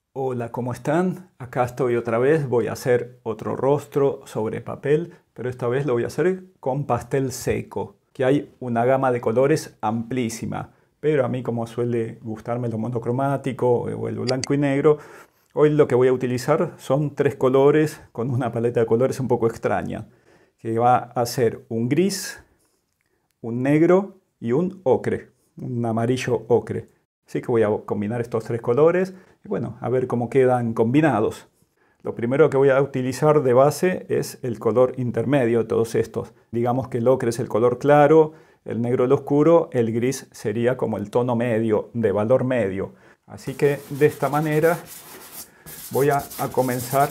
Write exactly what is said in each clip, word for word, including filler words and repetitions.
Hola, ¿cómo están? Acá estoy otra vez, voy a hacer otro rostro sobre papel, pero esta vez lo voy a hacer con pastel seco, que hay una gama de colores amplísima, pero a mí como suele gustarme lo monocromático o el blanco y negro, hoy lo que voy a utilizar son tres colores con una paleta de colores un poco extraña, que va a ser un gris, un negro y un ocre, un amarillo ocre. Así que voy a combinar estos tres colores y bueno, a ver cómo quedan combinados. Lo primero que voy a utilizar de base es el color intermedio de todos estos. Digamos que el ocre es el color claro, el negro el oscuro, el gris sería como el tono medio, de valor medio. Así que de esta manera voy a, a comenzar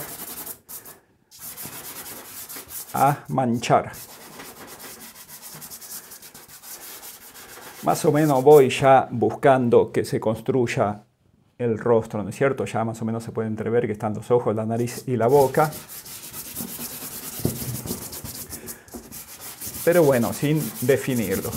a manchar. Más o menos voy ya buscando que se construya el rostro, ¿no es cierto? Ya más o menos se puede entrever que están los ojos, la nariz y la boca. Pero bueno, sin definirlo.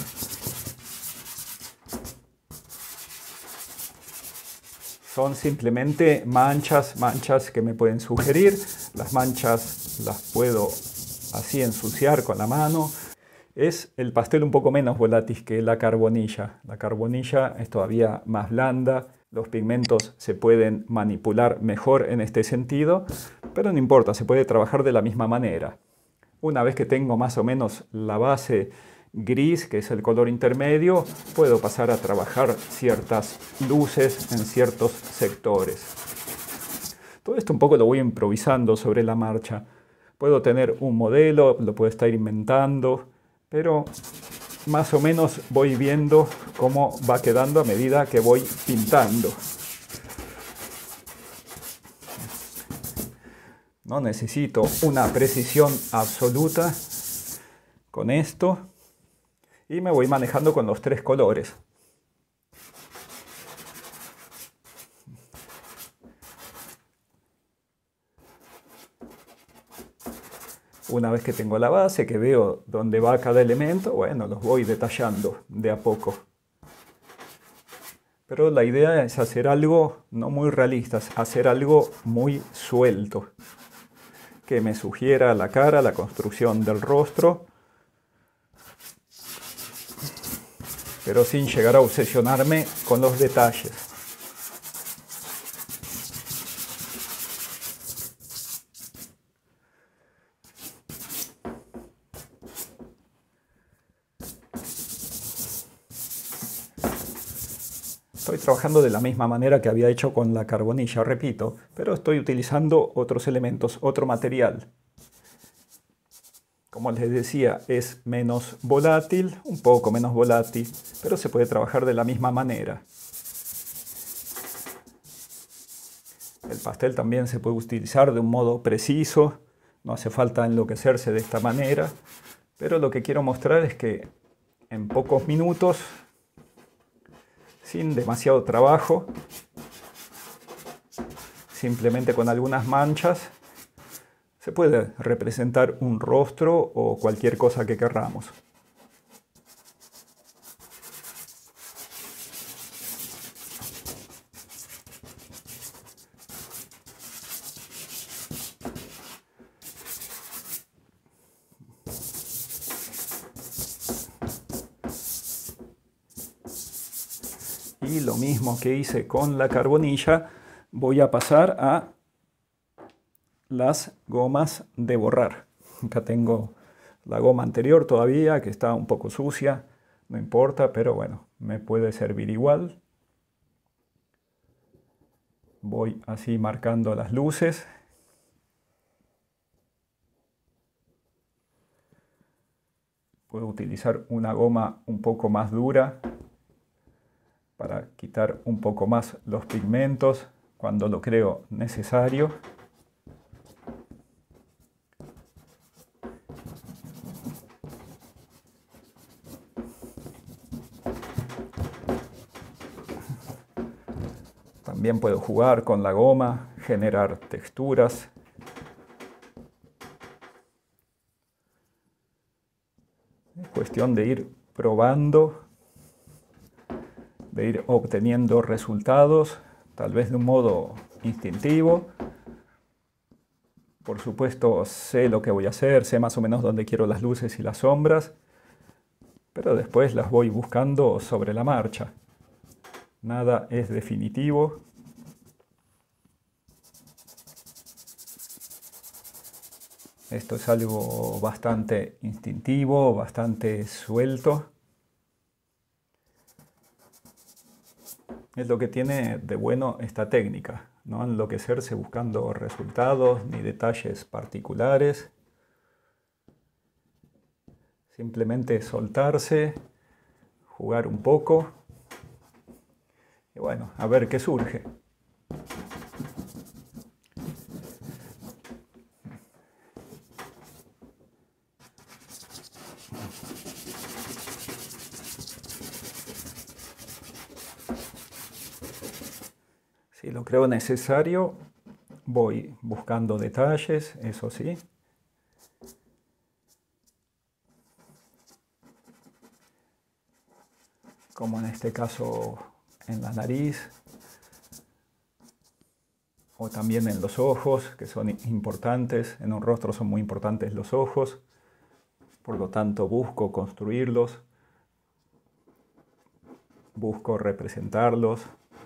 Son simplemente manchas, manchas que me pueden sugerir. Las manchas las puedo así ensuciar con la mano. Es el pastel un poco menos volátil que la carbonilla. La carbonilla es todavía más blanda, los pigmentos se pueden manipular mejor en este sentido, pero no importa, se puede trabajar de la misma manera. Una vez que tengo más o menos la base gris, que es el color intermedio, puedo pasar a trabajar ciertas luces en ciertos sectores. Todo esto un poco lo voy improvisando sobre la marcha. Puedo tener un modelo, lo puedo estar inventando, pero más o menos voy viendo cómo va quedando a medida que voy pintando. No necesito una precisión absoluta con esto y me voy manejando con los tres colores. Una vez que tengo la base, que veo dónde va cada elemento, bueno, los voy detallando de a poco. Pero la idea es hacer algo no muy realista, hacer algo muy suelto, que me sugiera la cara, la construcción del rostro, pero sin llegar a obsesionarme con los detalles. Estoy trabajando de la misma manera que había hecho con la carbonilla, repito, pero estoy utilizando otros elementos, otro material. Como les decía, es menos volátil, un poco menos volátil, pero se puede trabajar de la misma manera. El pastel también se puede utilizar de un modo preciso, no hace falta enloquecerse de esta manera, pero lo que quiero mostrar es que en pocos minutos, sin demasiado trabajo, simplemente con algunas manchas, se puede representar un rostro o cualquier cosa que querramos. Y lo mismo que hice con la carbonilla, voy a pasar a las gomas de borrar. Acá tengo la goma anterior todavía, que está un poco sucia, no importa, pero bueno, me puede servir igual. Voy así marcando las luces. Puedo utilizar una goma un poco más dura para quitar un poco más los pigmentos cuando lo creo necesario. También puedo jugar con la goma, generar texturas. Es cuestión de ir probando, de ir obteniendo resultados, tal vez de un modo instintivo. Por supuesto, sé lo que voy a hacer, sé más o menos dónde quiero las luces y las sombras, pero después las voy buscando sobre la marcha. Nada es definitivo. Esto es algo bastante instintivo, bastante suelto. Es lo que tiene de bueno esta técnica, no enloquecerse buscando resultados ni detalles particulares. Simplemente soltarse, jugar un poco y bueno, a ver qué surge. Si lo creo necesario, voy buscando detalles, eso sí. Como en este caso en la nariz, o también en los ojos, que son importantes. En un rostro son muy importantes los ojos, por lo tanto busco construirlos, busco representarlos.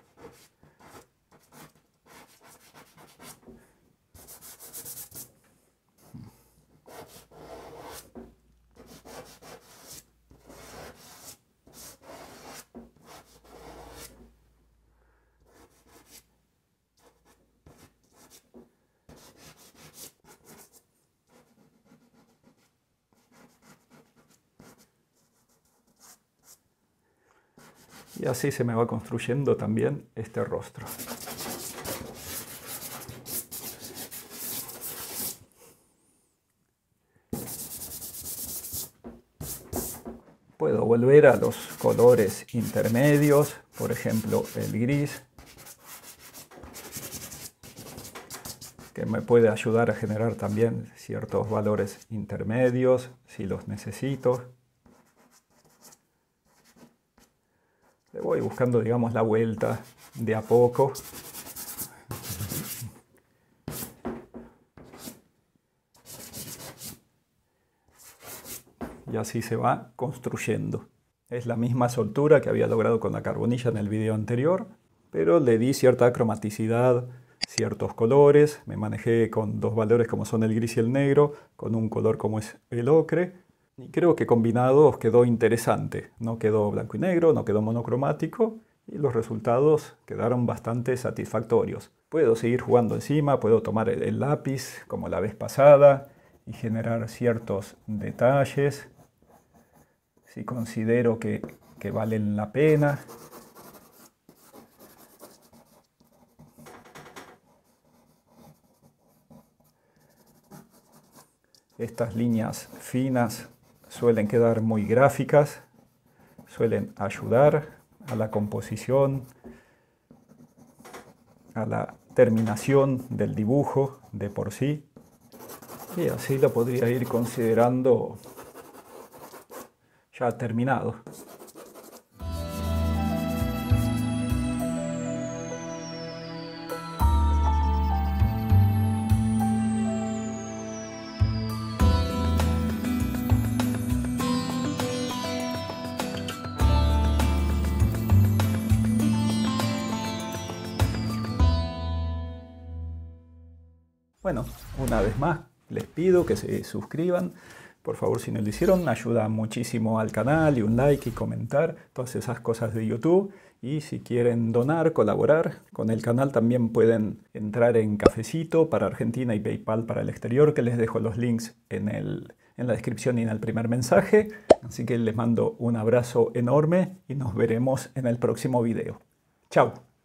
Y así se me va construyendo también este rostro. Puedo volver a los colores intermedios, por ejemplo el gris, que me puede ayudar a generar también ciertos valores intermedios si los necesito. Le voy buscando, digamos, la vuelta de a poco. Y así se va construyendo. Es la misma soltura que había logrado con la carbonilla en el video anterior, pero le di cierta cromaticidad, ciertos colores. Me manejé con dos valores como son el gris y el negro, con un color como es el ocre. Y creo que combinado quedó interesante. No quedó blanco y negro, no quedó monocromático y los resultados quedaron bastante satisfactorios. Puedo seguir jugando encima, puedo tomar el lápiz como la vez pasada y generar ciertos detalles si considero que, que valen la pena. Estas líneas finas suelen quedar muy gráficas, suelen ayudar a la composición, a la terminación del dibujo de por sí. Y así lo podría ir considerando ya terminado. Bueno, una vez más les pido que se suscriban. Por favor, si no lo hicieron, ayuda muchísimo al canal y un like y comentar, todas esas cosas de YouTube. Y si quieren donar, colaborar con el canal, también pueden entrar en Cafecito para Argentina y PayPal para el exterior, que les dejo los links en, el, en la descripción y en el primer mensaje. Así que les mando un abrazo enorme y nos veremos en el próximo video. Chao.